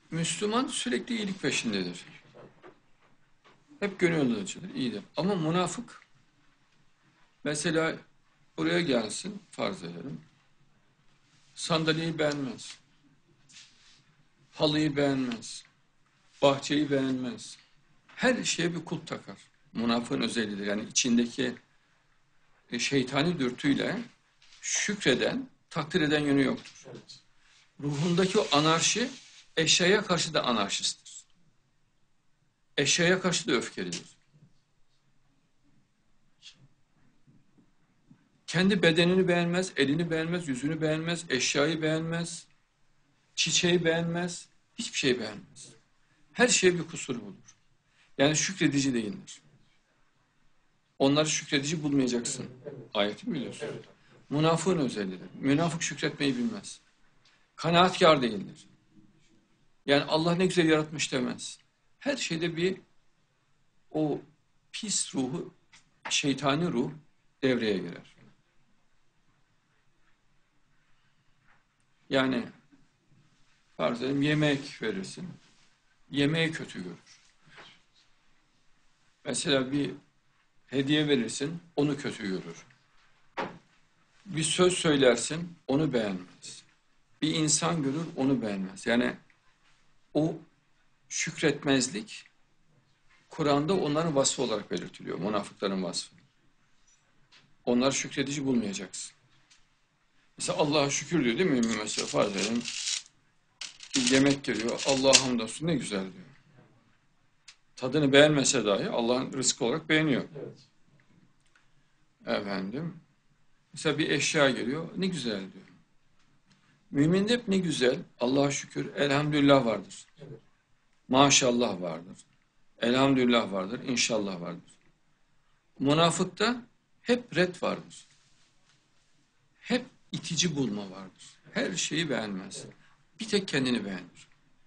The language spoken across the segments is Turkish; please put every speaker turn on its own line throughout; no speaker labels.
Müslüman sürekli iyilik peşindedir. Hep gönüllüdür, iyidir. Ama münafık mesela buraya gelsin, farz edelim. Sandalyeyi beğenmez. Halıyı beğenmez. Bahçeyi beğenmez. Her şeye bir kulp takar. Münafığın özelliğidir. Yani içindeki şeytani dürtüyle şükreden, takdir eden yönü yoktur. Ruhundaki o anarşi eşyaya karşı da anarşisttir. Eşyaya karşı da öfkelidir. Kendi bedenini beğenmez, elini beğenmez, yüzünü beğenmez, eşyayı beğenmez, çiçeği beğenmez, hiçbir şey beğenmez. Her şeye bir kusur bulur. Yani şükredici değildir. Onları şükredici bulmayacaksın. Ayeti mi biliyorsun? Münafığın özelliğidir. Münafık şükretmeyi bilmez. Kanaatkar değildir. Yani Allah ne güzel yaratmış demez. Her şeyde bir o pis ruhu, şeytani ruh devreye girer. Yani farz edelim yemek verirsin. Yemeği kötü görür. Mesela bir hediye verirsin, onu kötü görür. Bir söz söylersin, onu beğenmez. Bir insan görür, onu beğenmez. Yani o şükretmezlik Kur'an'da onların vasfı olarak belirtiliyor. Münafıkların vasfı. Onları şükredici bulmayacaksın. Mesela Allah'a şükür diyor değil mi? Mesela farz edelim bir yemek geliyor. Allah'a hamdolsun ne güzel diyor. Tadını beğenmese dahi Allah'ın rızkı olarak beğeniyor.
Evet.
Efendim. Mesela bir eşya geliyor. Ne güzel diyor. Müminde hep ne güzel. Allah'a şükür. Elhamdülillah vardır.
Evet.
Maşallah vardır. Elhamdülillah vardır. İnşallah vardır. Münafıkta hep ret vardır. Hep itici bulma vardır. Her şeyi beğenmez. Bir tek kendini beğenir.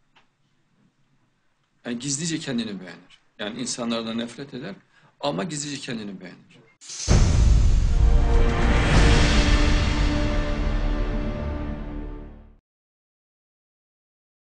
Yani gizlice kendini beğenir. Yani insanlardan nefret eder ama gizlice kendini beğenir.